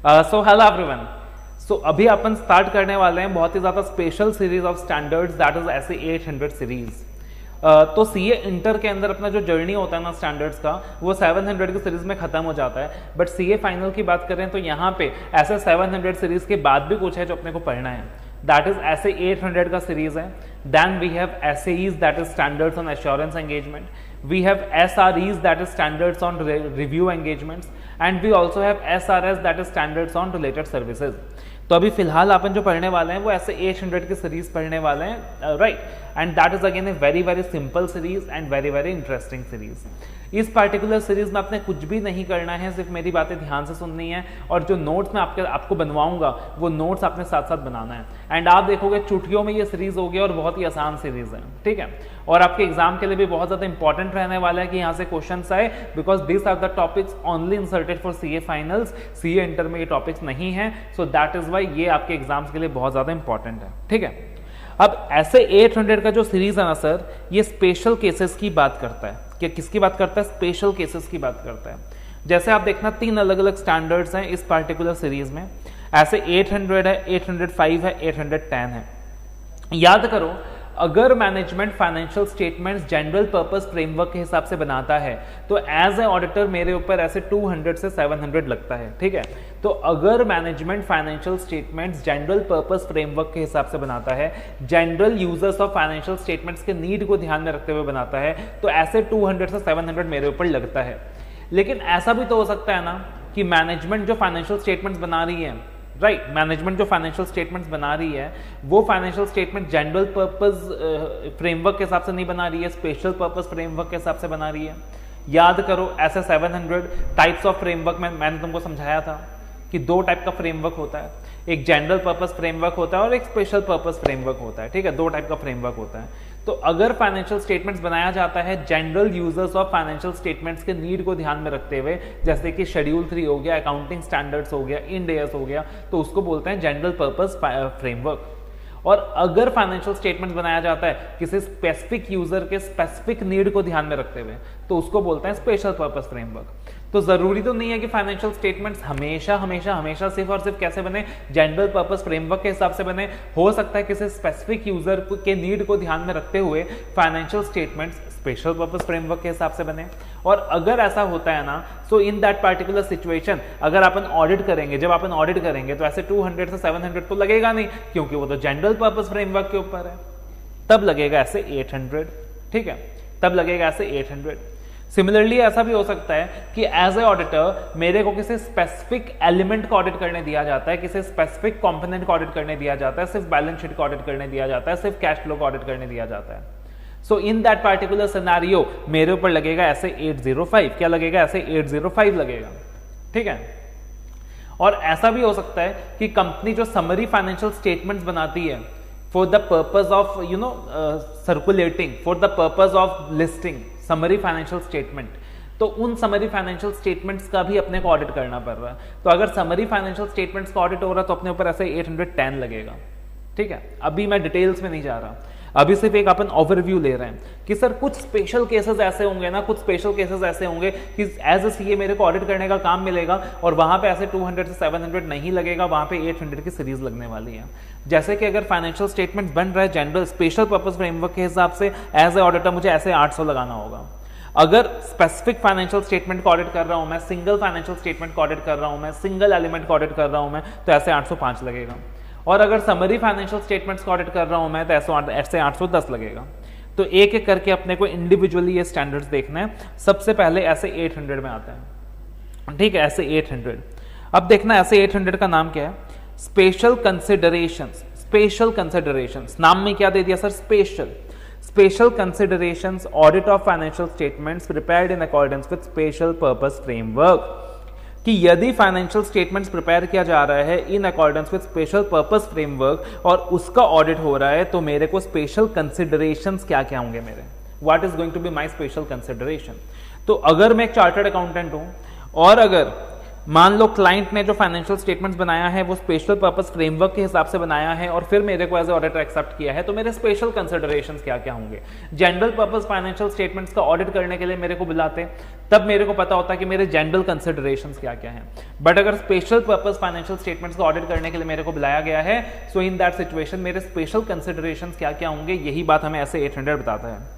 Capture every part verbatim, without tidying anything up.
So hello everyone. सो अभी अपन start करने वाले हैं बहुत ही ज्यादा special series of standards, that is S A eight hundred series. तो सी ए इंटर के अंदर अपना जो जर्नी होता है ना स्टैंडर्ड्स का, वो सेवन हंड्रेड की सीरीज में खत्म हो जाता है। बट सी ए फाइनल की बात करें तो यहाँ पे ऐसे सेवन हंड्रेड सीरीज के बाद भी कुछ है जो अपने को पढ़ना है, that is S A eight hundred का सीरीज है। Then we have S A Es, that is standards on assurance engagement. We have S R Es, that is standards on re review engagements, and we also have S R S, that is standards on related services. तो अभी फिलहाल अपन जो पढ़ने वाले हैं वो ऐसे eight hundred की सीरीज पढ़ने वाले हैं, right, and that is again a very very simple series and very very interesting series. इस पर्टिकुलर सीरीज में आपने कुछ भी नहीं करना है, सिर्फ मेरी बातें ध्यान से सुननी है और जो नोट्स मैं आपके आपको बनवाऊंगा वो नोट्स आपने साथ साथ बनाना है। एंड आप देखोगे चुटकियों में ये सीरीज होगी और बहुत ही आसान सीरीज है, ठीक है। और आपके एग्जाम के लिए भी बहुत ज्यादा इंपॉर्टेंट रहने वाला है कि यहाँ से क्वेश्चन आए, because this are the topics only inserted for C A finals. C A inter में ये टॉपिक्स नहीं है, सो दैट इज वाई ये आपके एग्जाम्स के लिए बहुत ज्यादा इंपॉर्टेंट है, ठीक है। अब ऐसे एट हंड्रेड का जो सीरीज है ना सर, ये स्पेशल केसेस की बात करता है। कि किसकी बात करता है? स्पेशल केसेस की बात करता है। जैसे आप देखना तीन अलग अलग स्टैंडर्ड्स हैं इस पार्टिकुलर सीरीज में। ऐसे एट हंड्रेड है, एट हंड्रेड फाइव है, एट हंड्रेड टेन है। याद करो, अगर management financial statements general purpose framework के हिसाब से बनाता है तो एज ए ऑडिटर मेरे ऊपर ऐसे टू हंड्रेड से सेवन हंड्रेड लगता है, ठीक है। तो अगर management financial statements general purpose framework के हिसाब से बनाता है, general users of financial statements के नीड को ध्यान में रखते हुए बनाता है, तो ऐसे टू हंड्रेड से सेवन हंड्रेड मेरे ऊपर लगता है। लेकिन ऐसा भी तो हो सकता है ना कि मैनेजमेंट जो फाइनेंशियल स्टेटमेंट्स बना रही है, राइट right, मैनेजमेंट जो फाइनेंशियल स्टेटमेंट्स बना रही है वो financial statement general purpose framework के हिसाब से नहीं बना रही है, स्पेशल पर्पस फ्रेमवर्क के हिसाब से बना रही है। याद करो, ऐसे seven hundred types of framework में मैंने तुमको समझाया था कि दो टाइप का फ्रेमवर्क होता है, एक जनरल पर्पस फ्रेमवर्क होता है और एक स्पेशल पर्पस फ्रेमवर्क होता है, ठीक है। दो टाइप का फ्रेमवर्क होता है। तो अगर फाइनेंशियल स्टेटमेंट्स बनाया जाता है general users of financial statements के नीड को ध्यान में रखते हुए, जैसे कि शेड्यूल थ्री हो गया, अकाउंटिंग स्टैंडर्ड्स हो गया, इंड एएस हो गया, तो उसको बोलते हैं जनरल पर्पस फ्रेमवर्क। और अगर फाइनेंशियल स्टेटमेंट बनाया जाता है किसी स्पेसिफिक यूजर के स्पेसिफिक नीड को ध्यान में रखते हुए, तो उसको बोलते हैं स्पेशल पर्पस फ्रेमवर्क। तो जरूरी तो नहीं है कि फाइनेंशियल स्टेटमेंट्स हमेशा हमेशा हमेशा सिर्फ और सिर्फ कैसे बने, जनरल पर्पस फ्रेमवर्क के हिसाब से बने। हो सकता है किसी स्पेसिफिक यूजर के नीड को ध्यान में रखते हुए financial statements special purpose framework के हिसाब से बने। और अगर ऐसा होता है ना, so in that particular situation अगर अपन ऑडिट करेंगे, जब अपन ऑडिट करेंगे तो ऐसे टू हंड्रेड से सेवन हंड्रेड तो लगेगा नहीं, क्योंकि वो तो जनरल पर्पस फ्रेमवर्क के ऊपर है। तब लगेगा ऐसे एट हंड्रेड, ठीक है, तब लगेगा ऐसे एट हंड्रेड। सिमिलरली ऐसा भी हो सकता है कि एज ए ऑडिटर मेरे को किसी स्पेसिफिक एलिमेंट को ऑडिट करने दिया जाता है, किसी स्पेसिफिक कंपोनेंट को ऑडिट करने दिया जाता है, सिर्फ बैलेंस शीट को ऑडिट करने दिया जाता है, सिर्फ कैश फ्लो को ऑडिट करने दिया जाता है। So in that particular scenario मेरे ऊपर लगेगा ऐसे एट ज़ीरो फाइव। क्या लगेगा? ऐसे एट ज़ीरो फाइव लगेगा, ठीक है। और ऐसा भी हो सकता है कि कंपनी जो समरी फाइनेंशियल स्टेटमेंट्स बनाती है for the purpose of you know circulating, for the purpose of listing summary financial statement, तो उन समरी फाइनेंशियल स्टेटमेंट्स का भी अपने को ऑडिट करना पड़ रहा है। तो अगर समरी फाइनेंशियल स्टेटमेंट्स का ऑडिट हो रहा है तो अपने ऊपर ऐसे एट हंड्रेड टेन लगेगा, ठीक है। अभी मैं डिटेल्स में नहीं जा रहा, अभी सिर्फ एक अपन ओवरव्यू ले रहे हैं कि सर कुछ स्पेशल केसेस ऐसे होंगे ना, कुछ स्पेशल केसेस ऐसे होंगे कि एज अ सीए मेरे को ऑडिट करने का काम मिलेगा और वहां पे ऐसे टू हंड्रेड से सेवन हंड्रेड नहीं लगेगा, वहां पे एट हंड्रेड की सीरीज लगने वाली है। जैसे कि अगर फाइनेंशियल स्टेटमेंट बन रहा है जनरल स्पेशल पर्पस फ्रेमवर्क के हिसाब से, एज ए ऑडिटर मुझे ऐसे आठ सौ लगाना होगा। अगर स्पेसिफिक फाइनेंशियल स्टेटमेंट को ऑडिट कर रहा हूं मैं, सिंगल फाइनेंशियल स्टेटमेंट को ऑडिट कर रहा हूं मैं, सिंगल एलिमेंट को ऑडिट कर रहा हूं मैं, तो ऐसे आठ सौ पाँच लगेगा। और अगर समरी फाइनेंशियल स्टेटमेंट्स को ऑडिट कर रहा हूं मैं तो ऐसे ऐसे आठ सौ दस लगेगा। तो एक एक करके अपने को इंडिविजुअली ये स्टैंडर्ड्स देखना है। सबसे पहले ऐसे एट हंड्रेड में आता है, ठीक है, ऐसे एट हंड्रेड। अब देखना ऐसे एट हंड्रेड का नाम क्या है? Special considerations. स्पेशल कंसिडरेशंस नाम में क्या दे दिया sir? Special. Special considerations audit of financial statements prepared in accordance with special purpose framework. कि यदि फाइनेंशियल स्टेटमेंट्स प्रिपेयर किया जा रहा है in accordance with special purpose framework और उसका ऑडिट हो रहा है, तो मेरे को स्पेशल कंसिडरेशंस क्या क्या होंगे मेरे, what is going to be my special consideration. तो अगर मैं एक चार्टर्ड अकाउंटेंट हूं और अगर मान लो क्लाइंट ने जो फाइनेंशियल स्टेटमेंट्स बनाया है वो स्पेशल पर्पस फ्रेमवर्क के हिसाब से बनाया है और फिर मेरे को एज ए ऑडिटर एक्सेप्ट किया है, तो मेरे स्पेशल कंसिडरेशंस क्या क्या होंगे। जनरल पर्पस फाइनेंशियल स्टेटमेंट्स का ऑडिट करने के लिए मेरे को बुलाते, तब मेरे को पता होता कि मेरे जनरल कंसिडरेशंस क्या क्या हैं। बट अगर स्पेशल पर्पस फाइनेंशियल स्टेटमेंट्स का ऑडिट करने के लिए मेरे को बुलाया गया है, सो इन दैट सिचुएशन मेरे स्पेशल कंसिडरेशंस क्या क्या होंगे, यही बात हमें ऐसे एट हंड्रेड बताता है।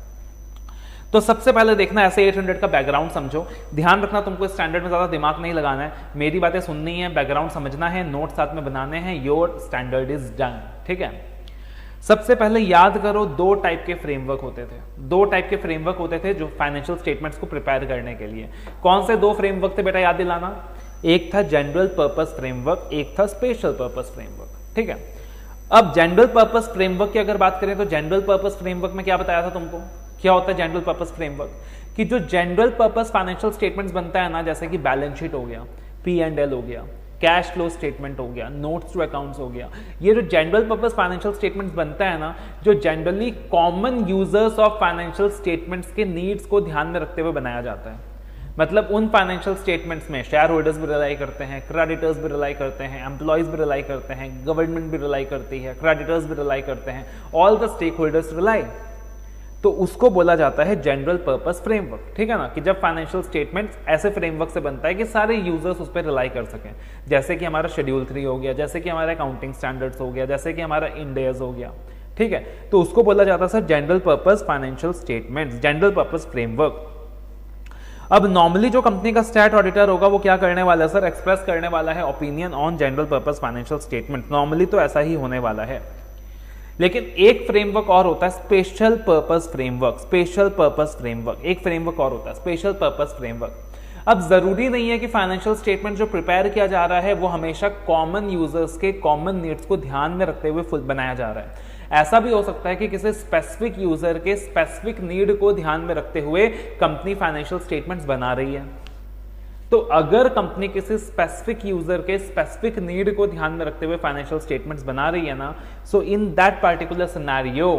तो सबसे पहले देखना ऐसे एट हंड्रेड का बैकग्राउंड समझो। ध्यान रखना तुमको इस स्टैंडर्ड में ज्यादा दिमाग नहीं लगाना है, मेरी बातें सुननी है, बैकग्राउंड समझना है, नोट साथ में बनाने हैं, योर स्टैंडर्ड इज डन। ठीक है, सबसे पहले याद करो दो टाइप के फ्रेमवर्क होते थे, दो टाइप के फ्रेमवर्क होते थे जो फाइनेंशियल स्टेटमेंट्स को प्रिपेयर करने के लिए। कौन से दो फ्रेमवर्क थे बेटा, याद दिलाना। एक था जनरल पर्पस फ्रेमवर्क, एक था स्पेशल पर्पस फ्रेमवर्क। ठीक है, अब जनरल पर्पस फ्रेमवर्क की अगर बात करें तो जनरल पर्पस फ्रेमवर्क में क्या बताया था तुमको, क्या होता है जनरल पर्पस फ्रेमवर्क, कि जो जनरल पर्पस फाइनेंशियल स्टेटमेंट्स बनता है ना, जैसे कि बैलेंस शीट हो गया, पी एंड एल हो गया, कैश फ्लो स्टेटमेंट हो गया, नोट्स टू अकाउंट्स हो गया, ये जो जनरल पर्पस फाइनेंशियल स्टेटमेंट्स बनता है ना, जो generally common users of financial statements के नीड्स को ध्यान में रखते हुए बनाया जाता है। मतलब उन फाइनेंशियल स्टेटमेंट्स में शेयर होल्डर्स भी रिलाई करते हैं, क्रेडिटर्स भी रिलाई करते हैं, एम्प्लॉयज भी रिलाई करते हैं, गवर्नमेंट भी रिलाई करती है, क्रेडिटर्स भी रिलाई करते हैं, all the stakeholders rely, तो उसको बोला जाता है जनरल पर्पस फ्रेमवर्क। ठीक है ना, कि जब फाइनेंशियल स्टेटमेंट्स ऐसे फ्रेमवर्क से बनता है कि सारे यूजर्स उस पर रिलाई कर सकें, जैसे कि हमारा शेड्यूल थ्री हो गया, जैसे कि हमारा अकाउंटिंग स्टैंडर्ड्स हो गया, जैसे कि हमारा इंडेज हो गया। ठीक है, तो उसको बोला जाता है sir general purpose financial statements, general purpose framework. अब नॉर्मली जो कंपनी का स्टैट ऑडिटर होगा वो क्या करने वाला है सर, एक्सप्रेस करने वाला है opinion on general purpose financial statement. Normally तो ऐसा ही होने वाला है, लेकिन एक फ्रेमवर्क और होता है special purpose framework. Special purpose framework एक फ्रेमवर्क और होता है, स्पेशल पर्पस फ्रेमवर्क। अब जरूरी नहीं है कि फाइनेंशियल स्टेटमेंट जो प्रिपेयर किया जा रहा है वो हमेशा कॉमन यूजर्स के कॉमन नीड्स को ध्यान में रखते हुए फुल बनाया जा रहा है। ऐसा भी हो सकता है कि किसी स्पेसिफिक यूजर के स्पेसिफिक नीड को ध्यान में रखते हुए कंपनी फाइनेंशियल स्टेटमेंट्स बना रही है। तो अगर कंपनी किसी स्पेसिफिक यूजर के स्पेसिफिक नीड को ध्यान में रखते हुए फाइनेंशियल स्टेटमेंट्स बना रही है ना, so in that particular scenario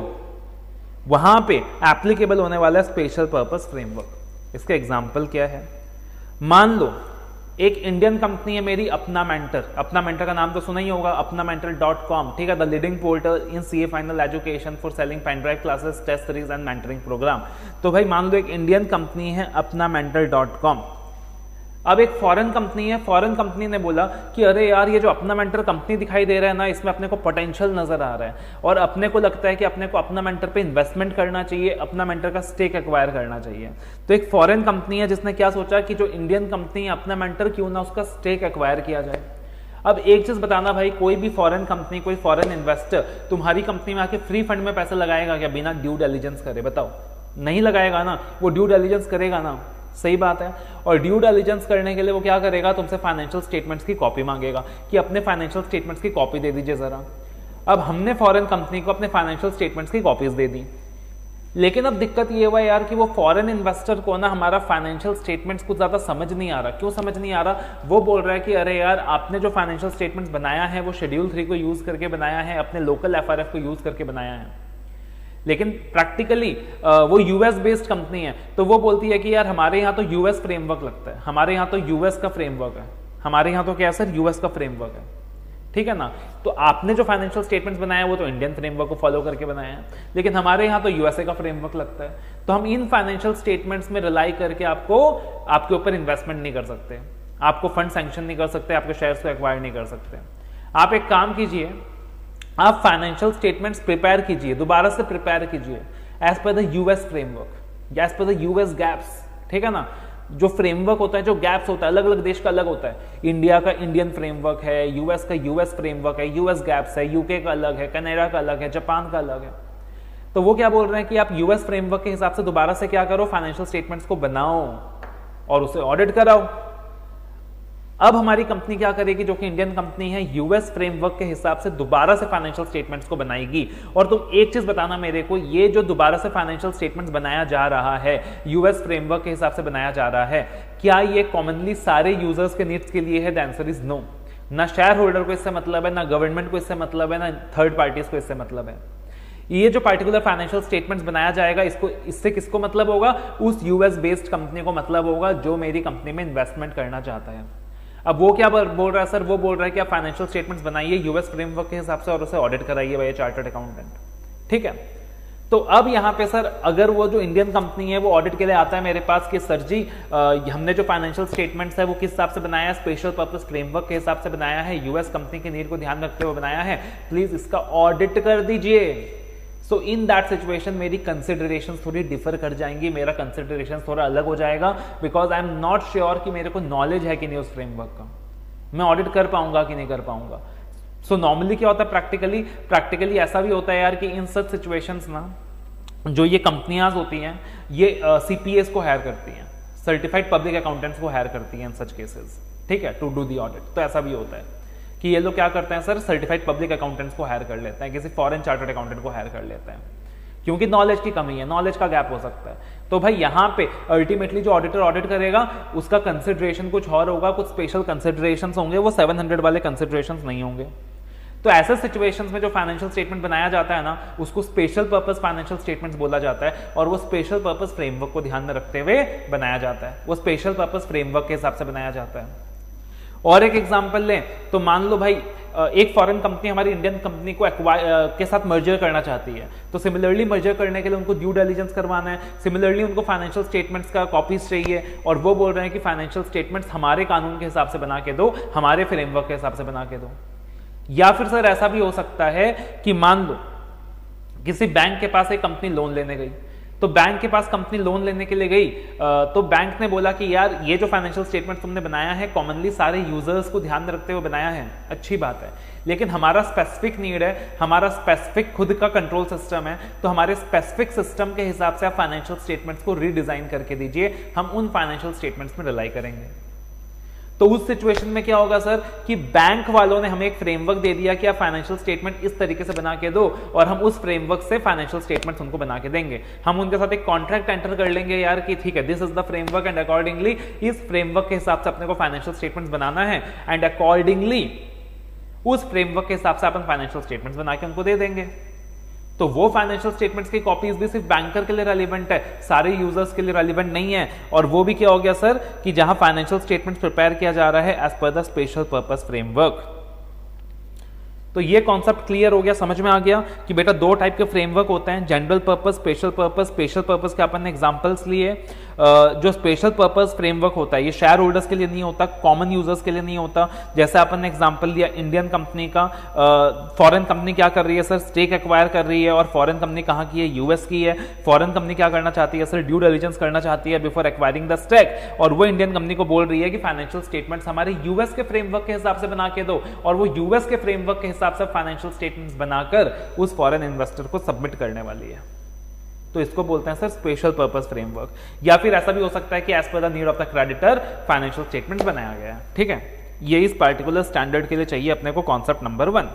वहां पे एप्लीकेबल होने वाला स्पेशल पर्पस फ्रेमवर्क। इसका एग्जांपल क्या है, मान लो एक इंडियन कंपनी है मेरी, अपना मेंटर। अपना मेंटर का नाम तो सुना ही होगा, अपना मेंटर डॉट कॉम। ठीक है, the leading portal in CA final education for selling pen drive classes, test series and mentoring program. तो भाई मान लो एक इंडियन कंपनी है अपना मेंटर डॉट कॉम। अब एक फॉरेन कंपनी है, फॉरेन कंपनी ने बोला कि अरे यार ये जो अपना मेंटर कंपनी दिखाई दे रहा है ना, इसमें अपने को पोटेंशियल नजर आ रहा है और अपने को लगता है कि अपने को अपना मेंटर पे इन्वेस्टमेंट करना चाहिए, अपना मेंटर का स्टेक एक्वायर करना चाहिए। तो एक फॉरेन कंपनी है जिसने क्या सोचा कि जो इंडियन कंपनी है अपना मेंटर, क्यों ना उसका स्टेक एक्वायर किया जाए। अब एक चीज बताना भाई, कोई भी फॉरेन कंपनी, कोई फॉरेन इन्वेस्टर तुम्हारी कंपनी में आके फ्री फंड में पैसा लगाएगा क्या बिना ड्यू डिलिजेंस करे? बताओ, नहीं लगाएगा ना, वो ड्यू डिलिजेंस करेगा ना। सही बात है। और ड्यू डिलिजेंस करने के लिए वो क्या करेगा, तुमसे फाइनेंशियल स्टेटमेंट्स की कॉपी मांगेगा कि अपने फाइनेंशियल स्टेटमेंट्स की कॉपी दे दीजिए जरा। अब हमने फॉरेन कंपनी को अपने फाइनेंशियल स्टेटमेंट्स की कॉपीज दे दी, लेकिन अब दिक्कत ये हुआ यार कि वो फॉरेन इन्वेस्टर को ना हमारा फाइनेंशियल स्टेटमेंट्स कुछ ज्यादा समझ नहीं आ रहा। क्यों समझ नहीं आ रहा? वो बोल रहा है कि अरे यार आपने जो फाइनेंशियल स्टेटमेंट्स बनाया है वो शेड्यूल थ्री को यूज करके बनाया है, अपने लोकल एफ आर एफ को यूज करके बनाया है। लेकिन प्रैक्टिकली वो यूएस बेस्ड कंपनी है, तो वो बोलती है कि यार हमारे यहाँ तो यूएस फ्रेमवर्क लगता है, हमारे यहाँ तो यूएस का फ्रेमवर्क है, हमारे यहाँ तो क्या है सर, यूएस का फ्रेमवर्क है। ठीक है ना, तो आपने जो फाइनेंशियल स्टेटमेंट्स बनाया वो तो इंडियन फ्रेमवर्क को फॉलो करके बनाया है, लेकिन हमारे यहाँ तो यूएसए का फ्रेमवर्क लगता है। तो हम इन फाइनेंशियल स्टेटमेंट्स में रिलाई करके आपको आपके ऊपर इन्वेस्टमेंट नहीं कर सकते, आपको फंड सैंक्शन नहीं कर सकते, आपके शेयर्स को एक्वायर नहीं कर सकते। आप एक काम कीजिए, आप फाइनेंशियल स्टेटमेंट्स प्रिपेयर कीजिए, दोबारा से प्रिपेयर कीजिए as per the US framework, as per the US GAAPs. ठीक है ना, जो फ्रेमवर्क होता है, जो गैप्स होता है, अलग अलग देश का अलग होता है। इंडिया का इंडियन फ्रेमवर्क है, यूएस का यूएस फ्रेमवर्क है, यूएस गैप्स है, यूके का अलग है, कनाडा का अलग है, जापान का अलग है। तो वो क्या बोल रहे हैं कि आप यूएस फ्रेमवर्क के हिसाब से दोबारा से क्या करो, फाइनेंशियल स्टेटमेंट्स को बनाओ और उसे ऑडिट कराओ। अब हमारी कंपनी क्या करेगी, जो कि इंडियन कंपनी है, यूएस फ्रेमवर्क के हिसाब से दोबारा से फाइनेंशियल स्टेटमेंट्स को बनाएगी। और तुम एक चीज बताना मेरे को, ये जो दोबारा से फाइनेंशियल स्टेटमेंट्स बनाया जा रहा है, यूएस फ्रेमवर्क के हिसाब से बनाया जा रहा है, क्या ये कॉमनली सारे यूजर्स के नीड्स के लिए है? The answer is no. ना शेयर होल्डर को इससे मतलब है, ना गवर्नमेंट को इससे मतलब है, ना थर्ड पार्टीज को इससे मतलब है। ये जो पार्टिकुलर फाइनेंशियल स्टेटमेंट्स बनाया जाएगा, इसको इससे किसको मतलब होगा? उस यूएस बेस्ड कंपनी को मतलब होगा जो मेरी कंपनी में इन्वेस्टमेंट करना चाहता है। अब वो क्या बोल रहा है सर, वो बोल रहा है कि आप फाइनेंशियल स्टेटमेंट्स बनाइए यूएस फ्रेमवर्क के हिसाब से और उसे ऑडिट कराइए बाय चार्टर्ड अकाउंटेंट, ठीक है। तो अब यहाँ पे सर अगर वो जो इंडियन कंपनी है वो ऑडिट के लिए आता है मेरे पास कि सर जी आ, हमने जो फाइनेंशियल स्टेटमेंट्स है वो किस हिसाब से बनाया है, स्पेशल पर्पस फ्रेमवर्क के हिसाब से बनाया है, यूएस कंपनी की नीड को ध्यान रखते हुए बनाया है, प्लीज इसका ऑडिट कर दीजिए। सो इन दैट सिचुएशन मेरी कंसिडरेशन थोड़ी डिफर कर जाएंगी, मेरा कंसिडरेशन थोड़ा अलग हो जाएगा, because I am not sure कि मेरे को नॉलेज है कि नहीं उस फ्रेमवर्क का, मैं ऑडिट कर पाऊंगा कि नहीं कर पाऊंगा। सो नॉर्मली क्या होता है, प्रैक्टिकली प्रैक्टिकली ऐसा भी होता है यार कि इन सच सिचुएशंस ना जो ये कंपनियां होती हैं ये सीपीएस को हायर करती हैं, सर्टिफाइड पब्लिक अकाउंटेंट्स को हायर करती हैं इन सच केसेस, ठीक है, टू डू दी ऑडिट। तो ऐसा भी होता है कि ये लोग क्या करते हैं सर, सर्टिफाइड पब्लिक अकाउंटेंट्स को हायर कर लेते हैं, किसी फॉरेन चार्टर्ड अकाउंटेंट को हायर कर लेते हैं, क्योंकि नॉलेज की कमी है, नॉलेज का गैप हो सकता है। तो भाई यहाँ पे अल्टीमेटली जो ऑडिटर ऑडिट करेगा उसका कंसिडरेशन कुछ और होगा, कुछ स्पेशल कंसिडरेशंस होंगे, वो सेवन हंड्रेड वाले कंसिडरेशंस नहीं होंगे। तो ऐसे सिचुएशंस में जो फाइनेंशियल स्टेटमेंट बनाया जाता है ना उसको स्पेशल पर्पस फाइनेंशियल स्टेटमेंट्स बोला जाता है, और वो स्पेशल पर्पस फ्रेमवर्क को ध्यान में रखते हुए बनाया जाता है, वो स्पेशल पर्पस फ्रेमवर्क के हिसाब से बनाया जाता है। और एक एग्जांपल लें तो मान लो भाई एक फॉरेन कंपनी हमारी इंडियन कंपनी को एक्वायर के साथ मर्जर करना चाहती है, तो सिमिलरली मर्जर करने के लिए उनको ड्यू डिलिजेंस करवाना है, सिमिलरली उनको फाइनेंशियल स्टेटमेंट्स का कॉपीज चाहिए, और वो बोल रहे हैं कि फाइनेंशियल स्टेटमेंट्स हमारे कानून के हिसाब से बना के दो, हमारे फ्रेमवर्क के हिसाब से बना के दो। या फिर सर ऐसा भी हो सकता है कि मान लो किसी बैंक के पास एक कंपनी लोन लेने गई, तो बैंक के पास कंपनी लोन लेने के लिए गई, तो बैंक ने बोला कि यार ये जो फाइनेंशियल स्टेटमेंट तुमने बनाया है कॉमनली सारे यूजर्स को ध्यान में रखते हुए बनाया है, अच्छी बात है, लेकिन हमारा स्पेसिफिक नीड है, हमारा स्पेसिफिक खुद का कंट्रोल सिस्टम है, तो हमारे स्पेसिफिक सिस्टम के हिसाब से आप फाइनेंशियल स्टेटमेंट्स को रीडिजाइन करके दीजिए, हम उन फाइनेंशियल स्टेटमेंट्स में रिलाई करेंगे। तो उस सिचुएशन में क्या होगा सर कि बैंक वालों ने हमें एक फ्रेमवर्क दे दिया कि आप फाइनेंशियल स्टेटमेंट इस तरीके से बना के दो, और हम उस फ्रेमवर्क से फाइनेंशियल स्टेटमेंट्स उनको बना के देंगे। हम उनके साथ एक कॉन्ट्रैक्ट एंटर कर लेंगे यार कि ठीक है, this is the framework and accordingly इस फ्रेमवर्क के हिसाब से अपने को फाइनेंशियल स्टेटमेंट्स बनाना है, एंड अकॉर्डिंगली उस फ्रेमवर्क के हिसाब से अपन फाइनेंशियल स्टेटमेंट्स बना के उनको दे देंगे। तो वो फाइनेंशियल स्टेटमेंट्स की कॉपीज भी सिर्फ बैंकर के लिए रेलिवेंट है, सारे यूजर्स के लिए रेलिवेंट नहीं है। और वो भी क्या हो गया सर कि जहां फाइनेंशियल स्टेटमेंट्स प्रिपेयर किया जा रहा है as per the special purpose framework. तो ये कॉन्सेप्ट क्लियर हो गया, समझ में आ गया कि बेटा दो टाइप के फ्रेमवर्क होते हैं, general purpose, special purpose. Special purpose के अपन ने एग्जांपल्स लिए। जो स्पेशल पर्पस फ्रेमवर्क होता है ये शेयर होल्डर्स के लिए नहीं होता, कॉमन यूजर्स के लिए नहीं होता। जैसे अपन ने एग्जांपल लिया इंडियन कंपनी का, फॉरेन कंपनी क्या कर रही है सर, स्टेक एक्वायर कर रही है, और फॉरेन कंपनी कहाँ की है, यूएस की है। फॉरेन कंपनी क्या करना चाहती है सर, ड्यू डिलिजेंस करना चाहती है बिफोर एक्वायरिंग द स्टेक, और वो इंडियन कंपनी को बोल रही है कि फाइनेंशियल स्टेटमेंट्स हमारे यूएस के फ्रेमवर्क के हिसाब से बना के दो, और वो यूएस के फ्रेमवर्क के हिसाब से फाइनेंशियल स्टेटमेंट्स बनाकर उस फॉरेन इन्वेस्टर को सबमिट करने वाली है। तो इसको बोलते हैं सर स्पेशल पर्पस फ्रेमवर्क। या फिर ऐसा भी हो सकता है कि as per the need of the creditor financial statement बनाया गया है, ठीक है। ये इस पर्टिकुलर स्टैंडर्ड के लिए चाहिए अपने को कॉन्सेप्ट नंबर वन।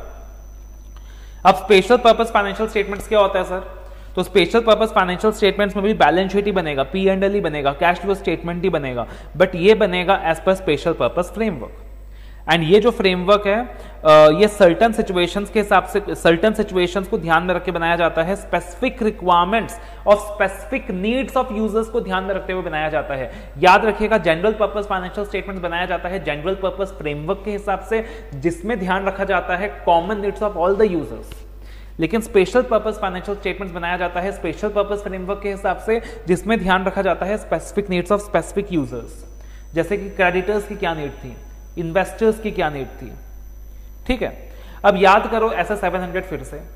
अब स्पेशल पर्पस फाइनेंशियल स्टेटमेंट्स क्या होता है सर, तो स्पेशल पर्पस फाइनेंशियल स्टेटमेंट्स में भी बैलेंस शीट ही बनेगा, पी एंड एल ही बनेगा, कैश फ्लो स्टेटमेंट ही बनेगा, बट ये बनेगा as per special purpose framework. And ये जो फ्रेमवर्क है ये सर्टन सिचुएशंस के हिसाब से, सर्टन सिचुएशंस को ध्यान में रख के बनाया जाता है, specific requirements of specific needs of users को ध्यान में रखते हुए बनाया जाता है। याद रखिएगा जनरल पर्पस फाइनेंशियल स्टेटमेंट बनाया जाता है जनरल पर्पस फ्रेमवर्क के हिसाब से, जिसमें ध्यान रखा जाता है common needs of all the users. लेकिन स्पेशल पर्पस फाइनेंशियल स्टेटमेंट्स बनाया जाता है स्पेशल पर्पस फ्रेमवर्क के हिसाब से, जिसमें ध्यान रखा जाता है specific needs of specific users. जैसे कि क्रेडिटर्स की क्या नीड थी, इन्वेस्टर्स की क्या नीड थी, ठीक है। अब याद करो ऐसा सेवन हंड्रेड फिर से,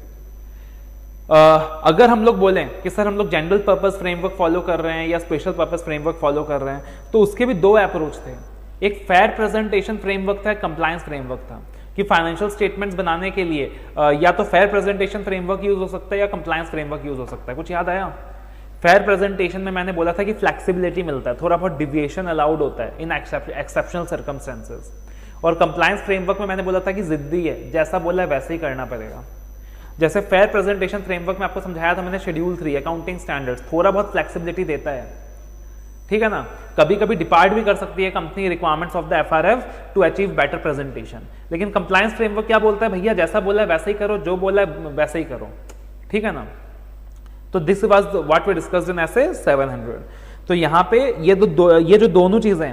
आ, अगर हम लोग बोलें कि सर हम लोग जनरल पर्पस फ्रेमवर्क फॉलो कर रहे हैं या स्पेशल पर्पस फ्रेमवर्क फॉलो कर रहे हैं, तो उसके भी दो अप्रोच थे। एक फेयर प्रेजेंटेशन फ्रेमवर्क था, कंप्लायंस फ्रेमवर्क था, कि फाइनेंशियल स्टेटमेंट्स बनाने के लिए आ, या तो फेयर प्रेजेंटेशन फ्रेमवर्क यूज हो सकता है या कंप्लायंस फ्रेमवर्क यूज हो सकता है। कुछ याद आया? फेयर प्रेजेंटेशन में मैंने बोला था कि फ्लेक्सिबिलिटी मिलता है, थोड़ा बहुत डिविएशन अलाउड होता है इन एक्सेप्शनल सर्कमस्टेंसेस। और कंप्लायंस फ्रेमवर्क में मैंने बोला था कि जिद्दी है, जैसा बोला है वैसे ही करना पड़ेगा। जैसे फेयर प्रेजेंटेशन फ्रेमवर्क में आपको समझाया था मैंने, शेड्यूल थ्री अकाउंटिंग स्टैंडर्ड्स थोड़ा बहुत फ्लेक्सिबिलिटी देता है, ठीक है ना। कभी कभी डिपार्ट भी कर सकती है company requirements of the FRF to achieve better presentation. लेकिन कंप्लायंस फ्रेमवर्क क्या बोलता है, भैया जैसा बोला है वैसे ही करो, जो बोला है वैसे ही करो, ठीक है ना। तो this was what we discussed in SA seven hundred. तो यहाँ पे ये दो, दो ये जो दोनों चीजें हैं,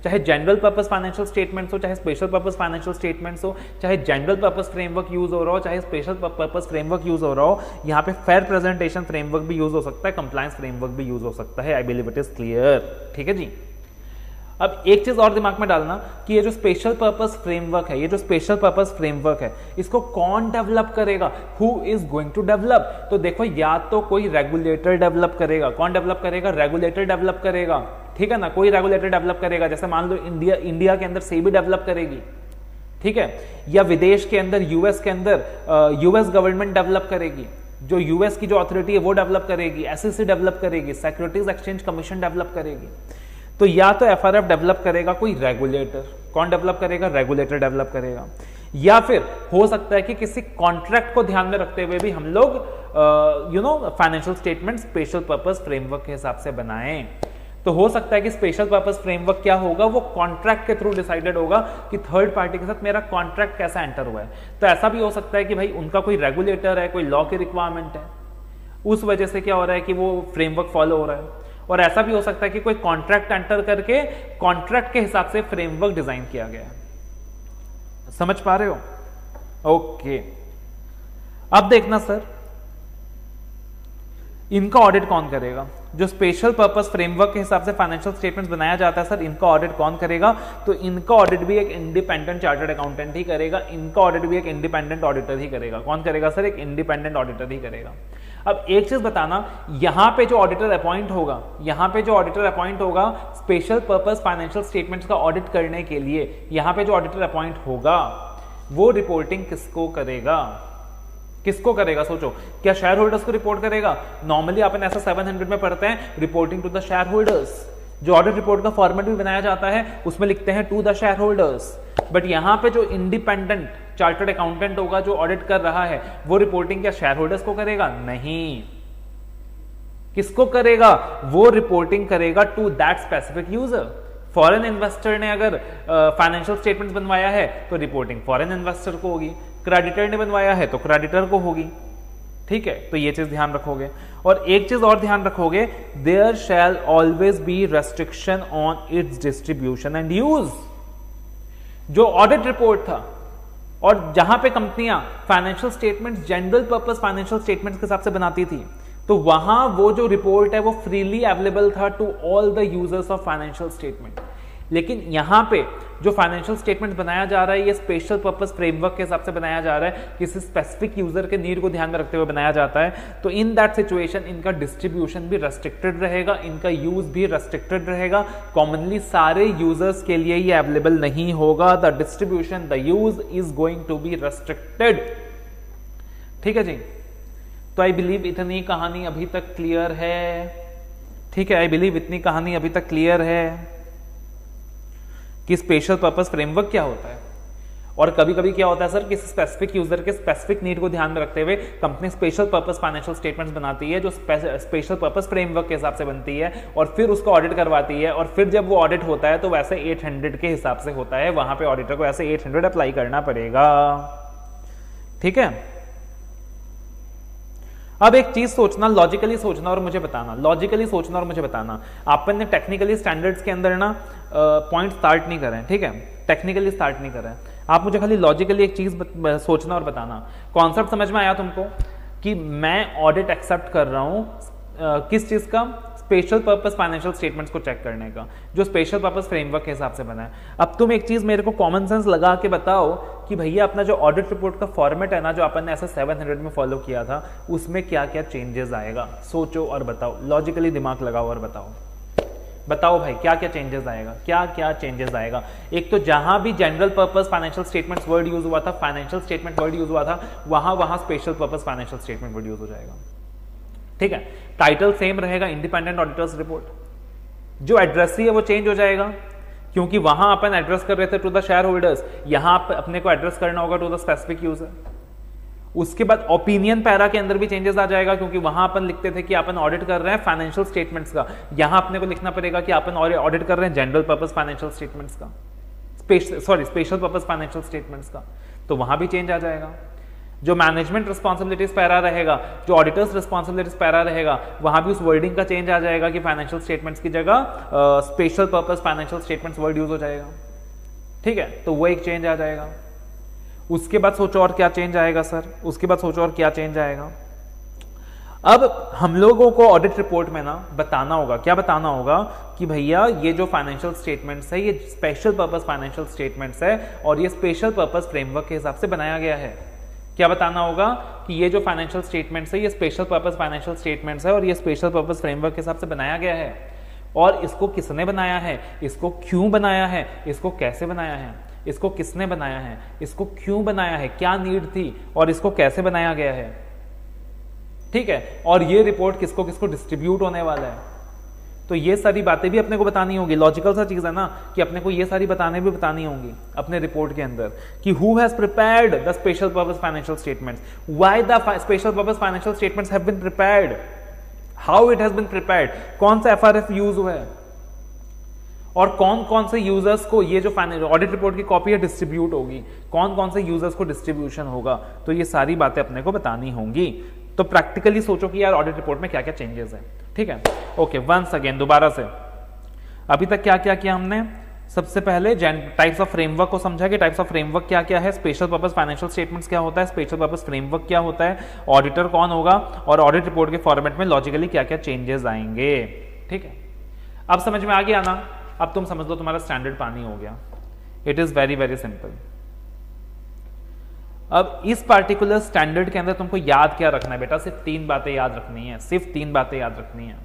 चाहे जनरल पर्पस फाइनेंशियल स्टेटमेंट्स हो, चाहे स्पेशल पर्पस फाइनेंशियल स्टेटमेंट्स हो, चाहे जनरल पर्पस फ्रेमवर्क यूज हो रहा हो, चाहे स्पेशल पर्पस फ्रेमवर्क यूज हो रहा हो, यहाँ पे फेयर प्रेजेंटेशन फ्रेमवर्क भी यूज हो सकता है, कंप्लायंस फ्रेमवर्क भी यूज हो सकता है। I believe it is clear. ठीक है जी। अब एक चीज और दिमाग में डालना कि ये जो स्पेशल पर्पस फ्रेमवर्क है, ये जो स्पेशल पर्पस फ्रेमवर्क है, इसको कौन डेवलप करेगा? Who is going to develop? तो देखो, या तो कोई रेगुलेटर डेवलप करेगा। कौन डेवलप करेगा? रेगुलेटर डेवलप करेगा। ठीक है ना, कोई रेगुलेटर डेवलप करेगा। जैसे मान लो इंडिया इंडिया के अंदर सेबी डेवलप करेगी, ठीक है, या विदेश के अंदर यूएस के अंदर यूएस गवर्नमेंट डेवलप करेगी, जो यूएस की जो अथॉरिटी है वो डेवलप करेगी, एसईसी डेवलप करेगी, सिक्योरिटीज एक्सचेंज कमीशन डेवलप करेगी। तो या तो एफआरएफ डेवलप करेगा कोई रेगुलेटर। कौन डेवलप करेगा? रेगुलेटर डेवलप करेगा। या फिर हो सकता है कि किसी कॉन्ट्रैक्ट को ध्यान में रखते हुए भी हम लोग you know financial statement special purpose framework के हिसाब से बनाएं। तो हो सकता है कि स्पेशल पर्पस फ्रेमवर्क क्या होगा, वो कॉन्ट्रैक्ट के थ्रू डिसाइडेड होगा कि थर्ड पार्टी के साथ मेरा कॉन्ट्रैक्ट कैसा एंटर हुआ है। तो ऐसा भी हो सकता है कि भाई उनका कोई रेगुलेटर है, कोई लॉ की रिक्वायरमेंट है, उस वजह से क्या हो रहा है कि वो फ्रेमवर्क फॉलो हो रहा है। और ऐसा भी हो सकता है कि कोई कॉन्ट्रैक्ट एंटर करके कॉन्ट्रैक्ट के हिसाब से फ्रेमवर्क डिजाइन किया गया है। समझ पा रहे हो? ओके, अब देखना सर, इनका ऑडिट कौन करेगा? जो स्पेशल पर्पस फ्रेमवर्क के हिसाब से फाइनेंशियल स्टेटमेंट्स बनाया जाता है सर, इनका ऑडिट कौन करेगा? तो इनका ऑडिट भी एक इंडिपेंडेंट चार्टर्ड अकाउंटेंट ही करेगा। इनका ऑडिट भी एक इंडिपेंडेंट ऑडिटर ही करेगा। कौन करेगा सर? एक इंडिपेंडेंट ऑडिटर ही करेगा। अब एक चीज बताना, यहां पे जो ऑडिटर अपॉइंट होगा, यहां पे जो ऑडिटर अपॉइंट होगा स्पेशल पर्पस फाइनेंशियल स्टेटमेंट्स का ऑडिट करने के लिए, यहां पे जो ऑडिटर अपॉइंट होगा वो रिपोर्टिंग किसको करेगा? किसको करेगा? सोचो, क्या शेयर होल्डर्स को रिपोर्ट करेगा? नॉर्मली अपन ऐसा सेवन हंड्रेड में पढ़ते हैं, reporting to the shareholders. जो ऑडिट रिपोर्ट का फॉर्मेट भी बनाया जाता है उसमें लिखते हैं to the shareholders. But यहां पे जो इंडिपेंडेंट चार्टर्ड अकाउंटेंट होगा जो ऑडिट कर रहा है, वो रिपोर्टिंग क्या शेयर होल्डर्स को करेगा? नहीं। किसको करेगा? वो रिपोर्टिंग करेगा to that specific user. Foreign investor ने अगर फाइनेंशियल स्टेटमेंट्स बनवाया है तो रिपोर्टिंग फॉरेन इन्वेस्टर को होगी, क्रेडिटर ने बनवाया है तो क्रेडिटर को होगी। ठीक है, तो ये चीज ध्यान रखोगे। और एक चीज और ध्यान रखोगे, there shall always be restriction on its distribution and use. जो ऑडिट रिपोर्ट था और जहां पे कंपनियां financial statements general purpose financial statements के हिसाब से बनाती थी, तो वहां वो जो रिपोर्ट है वो फ्रीली अवेलेबल था to all the users of financial statement. लेकिन यहां पे जो फाइनेंशियल स्टेटमेंट बनाया जा रहा है ये स्पेशल पर्पस फ्रेमवर्क के हिसाब से बनाया जा रहा है, किसी स्पेसिफिक यूजर के नीड को ध्यान में रखते हुए बनाया जाता है। तो इन दैट सिचुएशन इनका डिस्ट्रीब्यूशन भी रेस्ट्रिक्टेड रहेगा, इनका यूज भी रेस्ट्रिक्टेड रहेगा। कॉमनली सारे यूजर्स के लिए ये अवेलेबल नहीं होगा। The distribution, the use is going to be restricted. ठीक है जी, तो आई बिलीव इतनी कहानी अभी तक क्लियर है। ठीक है, आई बिलीव इतनी कहानी अभी तक क्लियर है कि स्पेशल पर्पस फ्रेमवर्क क्या होता है। और कभी कभी क्या होता है सर, किसी स्पेसिफिक यूजर के स्पेसिफिक नीड को ध्यान में रखते हुए company special purpose financial statements बनाती है जो स्पेशल पर्पस फ्रेमवर्क के हिसाब से बनती है, और फिर उसको ऑडिट करवाती है। और फिर जब वो ऑडिट होता है तो वैसे एट हंड्रेड के हिसाब से होता है, वहां पे ऑडिटर को ऐसे एट हंड्रेड अप्लाई करना पड़ेगा। ठीक है, अब एक चीज सोचना, लॉजिकली सोचना और मुझे बताना, लॉजिकली सोचना और मुझे बताना। अपन ने टेक्निकली स्टैंडर्ड्स के अंदर ना पॉइंट स्टार्ट नहीं करें, ठीक है, टेक्निकली स्टार्ट नहीं करें। आप मुझे खाली लॉजिकली एक चीज सोचना और बताना। कॉन्सेप्ट समझ में आया तुमको कि मैं ऑडिट एक्सेप्ट कर रहा हूं किस चीज का? स्पेशल पर्पस फाइनेंशियल स्टेटमेंट्स को चेक करने का, जो स्पेशल पर्पस फ्रेमवर्क के हिसाब से बना है। अब तुम एक चीज मेरे को कॉमन सेंस लगा के बताओ कि भैया अपना जो ऑडिट रिपोर्ट का फॉर्मेट है ना, जो अपन ने ऐसा सेवन हंड्रेड में फॉलो किया था, उसमें क्या क्या चेंजेस आएगा? सोचो और बताओ, लॉजिकली दिमाग लगाओ और बताओ। बताओ भाई, क्या क्या चेंजेस आएगा? क्या क्या चेंजेस आएगा? एक तो जहां भी general purpose financial statements word use हुआ था, फाइनेंशियल स्टेटमेंट वर्ड यूज हुआ था, वहां वहां special purpose financial statement word use हो जाएगा। ठीक है, टाइटल सेम रहेगा, इंडिपेंडेंट ऑडिटर्स रिपोर्ट। जो एड्रेस ही है वो चेंज हो जाएगा, क्योंकि वहां अपन एड्रेस कर रहे थे टू द शेयर होल्डर्स, यहां अपने को एड्रेस करना होगा टू द स्पेसिफिक यूजर। उसके बाद ओपिनियन पैरा के अंदर भी चेंजेस आ जाएगा, क्योंकि वहां अपन लिखते थे कि अपन ऑडिट कर रहे हैं फाइनेंशियल स्टेटमेंट्स का, यहां अपने को लिखना पड़ेगा कि अपन ऑडिट कर रहे हैं जनरल पर्पस फाइनेंशियल स्टेटमेंट्स का, sorry special purpose financial statements का, तो वहां भी चेंज आ जाएगा। जो मैनेजमेंट रिस्पॉन्सिबिलिटीज पैरा रहेगा, जो ऑडिटर्स रिस्पॉन्सिबिलिटीज पैरा रहेगा, वहां भी उस वर्डिंग का चेंज आ जाएगा कि फाइनेंशियल स्टेटमेंट्स की जगह special purpose financial statements word use हो जाएगा। ठीक है, तो वो एक चेंज आ जाएगा। उसके बाद सोचो और क्या चेंज आएगा सर, उसके बाद सोचो और क्या चेंज आएगा। अब हम लोगों को ऑडिट रिपोर्ट में ना बताना होगा, क्या बताना होगा कि भैया ये जो फाइनेंशियल स्टेटमेंट्स है ये स्पेशल पर्पस फाइनेंशियल स्टेटमेंट्स है और ये स्पेशल पर्पस फ्रेमवर्क के हिसाब से बनाया गया है। क्या बताना होगा कि ये जो फाइनेंशियल स्टेटमेंट्स है ये स्पेशल पर्पस फाइनेंशियल स्टेटमेंट्स है और ये स्पेशल पर्पस फ्रेमवर्क के हिसाब से बनाया गया है। और इसको किसने बनाया है, इसको क्यों बनाया है, इसको कैसे बनाया है, इसको किसने बनाया है, इसको क्यों बनाया है, क्या नीड थी और इसको कैसे बनाया गया है। ठीक है, और ये रिपोर्ट किसको किसको डिस्ट्रीब्यूट होने वाला है। तो ये सारी बातें भी अपने को बतानी होगी। लॉजिकल सा चीज है ना कि अपने को ये सारी बताने भी बतानी होंगी अपने रिपोर्ट के अंदर कि who has prepared the special purpose financial statements, why the special purpose financial statements have been prepared, how it has been prepared, कौन सा एफआरएफ यूज हुआ है और कौन कौन से यूजर्स को ये जो ऑडिट रिपोर्ट की कॉपी है डिस्ट्रीब्यूट होगी, कौन कौन से यूजर्स को डिस्ट्रीब्यूशन होगा। तो ये सारी बातें अपने को बतानी होंगी। तो प्रैक्टिकली सोचो कि यार ऑडिट रिपोर्ट में क्या क्या चेंजेस है। ठीक है, ओके, वंस अगेन दोबारा से अभी तक क्या क्या किया हमने। सबसे पहले टाइप्स ऑफ फ्रेमवर्क को समझा कि टाइप्स ऑफ फ्रेमवर्क क्या क्या है, स्पेशल पर्पस फाइनेंशियल स्टेटमेंट्स क्या होता है, स्पेशल पर्पस फ्रेमवर्क क्या होता है, ऑडिटर कौन होगा और ऑडिट रिपोर्ट के फॉर्मेट में लॉजिकली क्या क्या चेंजेस आएंगे। ठीक है, अब समझ में आ गया ना। अब तुम समझ लो तुम्हारा स्टैंडर्ड पानी हो गया। It is very very simple. अब इस पार्टिकुलर स्टैंडर्ड के अंदर तुमको याद क्या रखना है बेटा, सिर्फ तीन बातें याद रखनी है, सिर्फ तीन बातें याद रखनी है।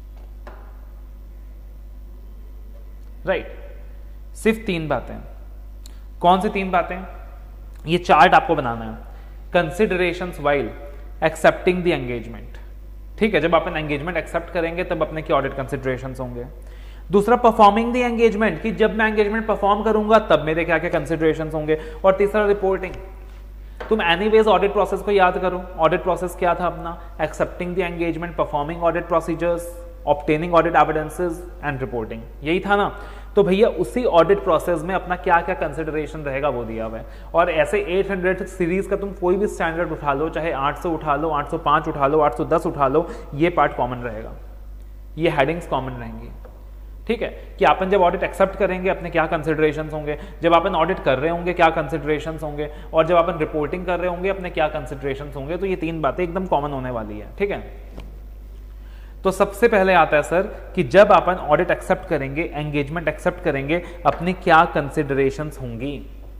Right right. सिर्फ तीन बातें। कौन सी तीन बातें, ये चार्ट आपको बनाना है। Considerations while accepting the engagement. ठीक है, जब अपन एंगेजमेंट एक्सेप्ट करेंगे तब अपने की ऑडिट कंसिडरेशंस होंगे। दूसरा परफॉर्मिंग द एंगेजमेंट, कि जब मैं एंगेजमेंट परफॉर्म करूंगा तब मेरे क्या क्या कंसिडरेशंस होंगे। और तीसरा रिपोर्टिंग। तुम एनीवेज ऑडिट प्रोसेस को याद करो। ऑडिट प्रोसेस क्या था अपना, accepting the engagement, performing audit procedures, obtaining audit evidences and reporting, यही था ना। तो भैया उसी ऑडिट प्रोसेस में अपना क्या क्या कंसिडरेशन रहेगा वो दिया हुआ है। और ऐसे आठ सौ सीरीज का तुम कोई भी स्टैंडर्ड उठा लो, चाहे आठ सौ उठा लो, आठ सौ पाँच उठा लो, आठ सौ दस उठा लो, ये पार्ट कॉमन रहेगा, ये हेडिंग्स कॉमन रहेंगी। ठीक है, कि अपन जब ऑडिट एक्सेप्ट करेंगे अपने क्या कंसिडरेशंस होंगे, जब अपन ऑडिट कर रहे होंगे क्या कंसिडरेशंस होंगे, और जब अपन रिपोर्टिंग कर रहे होंगे अपने क्या कंसिडरेशंस होंगे। तो ये तीन बातें एकदम कॉमन होने वाली है। ठीक है, तो सबसे पहले आता है सर कि जब अपन ऑडिट एक्सेप्ट करेंगे, एंगेजमेंट एक्सेप्ट करेंगे, अपनी क्या कंसिडरेशंस होंगी।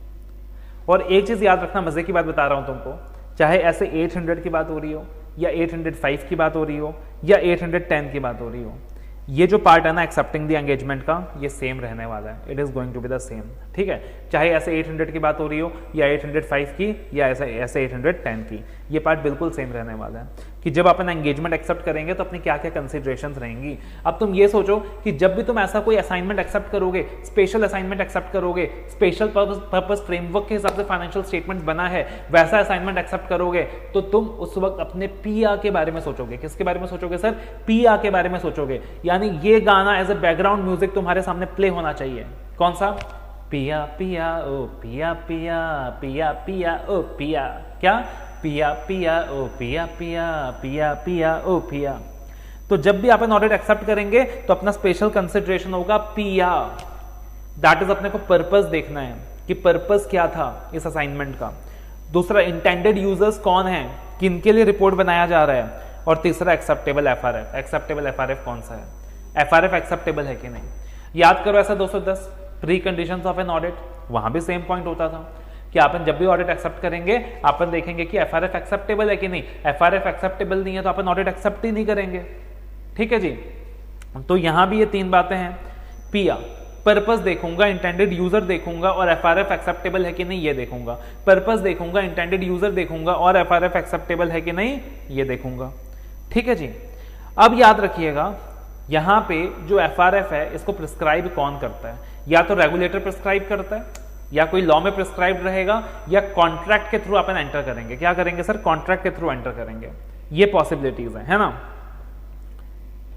और एक चीज याद रखना, मजे की बात बता रहा हूं तुमको, चाहे ऐसे आठ सौ की बात हो रही हो या आठ सौ पाँच की बात हो रही हो या आठ सौ दस की बात हो रही हो, ये जो पार्ट है ना एक्सेप्टिंग द एंगेजमेंट का, ये सेम रहने वाला है। It is going to be the same. ठीक है, चाहे ऐसे आठ सौ की बात हो रही हो या आठ सौ पाँच की या ऐसे ऐसे आठ सौ दस की, ये पार्ट बिल्कुल सेम रहने वाला है कि जब अपन एंगेजमेंट एक्सेप्ट करेंगे तो अपनी क्या क्या कंसिडरेशंस रहेंगी। अब तुम ये सोचो कि जब भी तुम ऐसा कोई असाइनमेंट एक्सेप्ट करोगे, स्पेशल असाइनमेंट एक्सेप्ट करोगे, स्पेशल पर्पस फ्रेमवर्क के हिसाब से फाइनेंशियल स्टेटमेंट बना है, वैसा असाइनमेंट एक्सेप्ट करोगे तो तुम उस वक्त अपने पीआर के बारे में सोचोगे। किसके बारे में सोचोगे सर, पीआर के बारे में सोचोगे। यानी ये गाना एज ए बैकग्राउंड म्यूजिक तुम्हारे सामने प्ले होना चाहिए। कौन सा, पिया पिया ओ पिया पिया पिया पिया ओ पिया, क्या, पिया पिया ओ पिया पिया पिया पिया ओ पिया। तो जब भी अपन ऑडिट एक्सेप्ट करेंगे तो अपना स्पेशल कंसिडरेशन होगा पिया। दैट इज अपने को पर्पस देखना है कि पर्पस क्या था इस असाइनमेंट का। दूसरा इंटेंडेड यूजर्स कौन है, किनके लिए रिपोर्ट बनाया जा रहा है। और तीसरा एक्सेप्टेबल एफआरएफ, एक्सेप्टेबल एफआरएफ कौन सा है, एफआरएफ एक्सेप्टेबल है कि नहीं। याद करो ऐसा दो सौ दस preconditions of an audit, वहां भी सेम पॉइंट होता था कि अपन जब भी ऑडिट एक्सेप्ट करेंगे अपन देखेंगे कि एफआरएफ एक्सेप्टेबल है कि नहीं। एफआरएफ एक्सेप्टेबल नहीं है तो अपन ऑडिट एक्सेप्ट ही नहीं करेंगे। ठीक है जी, तो यहां भी ये तीन बातें हैं। पिया, पर्पस देखूंगा, इंटेंडेड यूजर देखूंगा और एफआरएफ एक्सेप्टेबल है कि नहीं ये देखूंगा। पर्पस देखूंगा, इंटेंडेड यूजर देखूंगा और एफआरएफ एक्सेप्टेबल है कि नहीं ये देखूंगा। ठीक है जी, अब याद रखिएगा यहां पे जो एफआरएफ है इसको प्रिस्क्राइब कौन करता है, या तो रेगुलेटर प्रिस्क्राइब करता है या कोई लॉ में प्रिस्क्राइब रहेगा या कॉन्ट्रैक्ट के थ्रू अपन एंटर करेंगे। क्या करेंगे सर, कॉन्ट्रैक्ट के थ्रू एंटर करेंगे। ये पॉसिबिलिटीज है, है ना।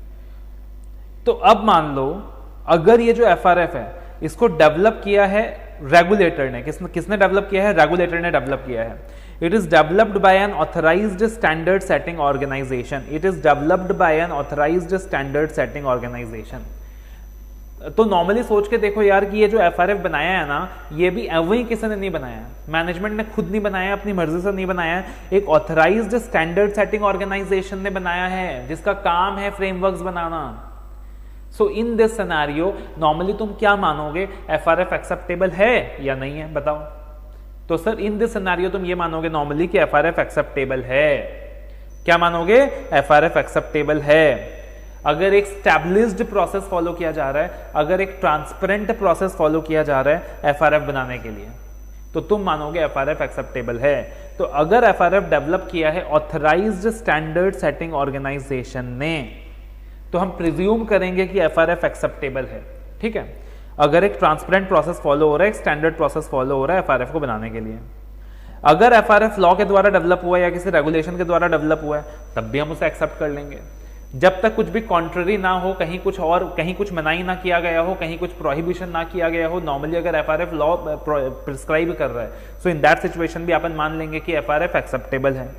तो अब मान लो अगर ये जो एफआरएफ है इसको डेवलप किया है रेगुलेटर ने, किसने किसने डेवलप किया है? रेगुलेटर ने डेवलप किया है। It is developed by an authorised standard setting organisation. It is developed by an authorised standard setting organisation. तो नॉर्मली सोच के देखो यार कि ये जो एफ आर एफ बनाया है ना, ये भी वही किसी ने नहीं बनाया है, मैनेजमेंट ने खुद नहीं बनाया, अपनी मर्जी से नहीं बनाया है, एक ऑथराइज्ड स्टैंडर्ड सेटिंग ऑर्गेनाइजेशन ने बनाया है जिसका काम है फ्रेमवर्क्स बनाना। So in this scenario normally तुम क्या मानोगे? एफ आर एफ एक्सेप्टेबल है या नहीं है? बताओ। तो सर इन दिस सिनेरियो तुम ये मानोगे नॉर्मली कि एफ आर एफ एक्सेप्टेबल है। क्या मानोगे? एफ आर एफ एक्सेप्टेबल है। अगर एक स्टैब्लिश्ड प्रोसेस फॉलो किया जा रहा है, अगर एक ट्रांसपेरेंट प्रोसेस फॉलो किया जा रहा है एफ आर एफ बनाने के लिए, तो तुम मानोगे एफ आर एफ एक्सेप्टेबल है। तो अगर एफ आर एफ डेवलप किया है ऑथराइज्ड स्टैंडर्ड सेटिंग ऑर्गेनाइजेशन ने, तो हम प्रिज्यूम करेंगे कि एफ आर एफ एक्सेप्टेबल है। ठीक है, अगर एक ट्रांसपेरेंट प्रोसेस फॉलो हो रहा है, एक स्टैंडर्ड प्रोसेस फॉलो हो रहा है एफ आर एफ को बनाने के लिए। अगर एफ आर एफ लॉ के द्वारा डेवलप हुआ है या किसी रेगुलेशन के द्वारा डेवलप हुआ है, तब भी हम उसे एक्सेप्ट कर लेंगे। जब तक कुछ भी कॉन्ट्ररी ना हो, कहीं कुछ और, कहीं कुछ मनाही ना किया गया हो, कहीं कुछ प्रोहिबिशन ना किया गया हो, नॉर्मली अगर F R F law prescribe कर रहा है, सो इन दैट सिचुएशन भी अपन मान लेंगे कि एफ आर एफ एक्सेप्टेबल है।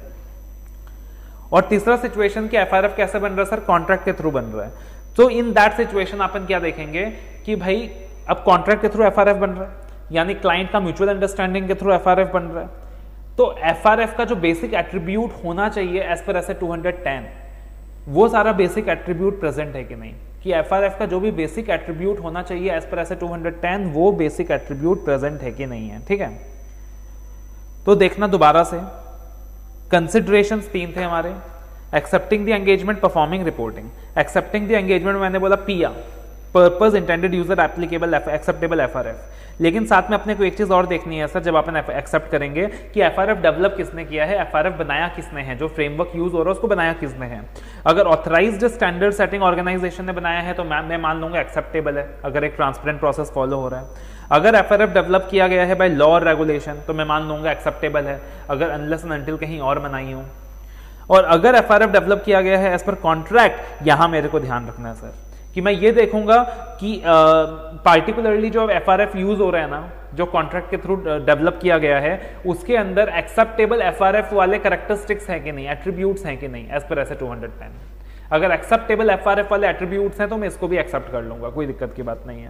और तीसरा सिचुएशन कि एफ आर एफ कैसे बन रहा है? सर कॉन्ट्रैक्ट के थ्रू बन रहा है। तो इन दैट सिचुएशन अपन क्या देखेंगे कि भाई अब कॉन्ट्रैक्ट के थ्रू एफ आर एफ बन रहा है, यानी क्लाइंट का म्यूचुअल अंडरस्टैंडिंग के थ्रू एफ आर एफ बन रहा है। तो एफ आर एफ का जो बेसिक एट्रीब्यूट होना चाहिए as per S two hundred ten, वो सारा बेसिक एट्रीब्यूट प्रेजेंट है कि नहीं, कि एफ आर एफ का जो भी बेसिक एट्रीब्यूट होना चाहिए as per S two hundred ten, वो बेसिक एट्रीब्यूट प्रेजेंट है कि नहीं है। ठीक है, तो देखना दोबारा से, कंसिडरेशंस तीन थे हमारे। Accepting the engagement, performing, reporting. Accepting the engagement मैंने बोला पिया, purpose, intended user, applicable, acceptable F R F. लेकिन साथ में अपने को एक चीज और देखनी है सर, जब अपन एक्सेप्ट करेंगे कि एफ आर एफ डेवलप किसने किया है, एफ आर एफ बनाया किसने है, जो फ्रेमवर्क यूज हो रहा है उसको बनाया किसने है। अगर ऑथराइज्ड स्टैंडर्ड सेटिंग ऑर्गेनाइजेशन ने बनाया है तो मैं मैं मान लूंगा एक्सेप्टेबल है, अगर एक ट्रांसपेरेंट प्रोसेस फॉलो हो रहा है। अगर एफ आर एफ डेवलप किया गया है बाय लॉ और रेगुलेशन, तो मैं मान लूंगा एक्सेप्टेबल है, अगर अनलेस एंड अनटिल कहीं और बनाई हूं। और अगर एफ आर एफ डेवलप किया गया है एज पर कॉन्ट्रैक्ट, यहां मेरे को ध्यान रखना है सर कि मैं ये देखूंगा कि पार्टिकुलरली uh, जो एफ आर एफ यूज हो रहा है ना, जो कॉन्ट्रैक्ट के थ्रू डेवलप किया गया है, उसके अंदर एक्सेप्टेबल एफ आर एफ वाले कैरेक्टरिस्टिक्स हैं कि नहीं, एट्रीब्यूट्स हैं कि नहीं, एज पर ऐसे टू हंड्रेड टेन। अगर एक्सेप्टेबल एफ आर एफ वाले एट्रीब्यूट्स हैं तो मैं इसको भी एक्सेप्ट कर लूंगा, कोई दिक्कत की बात नहीं है।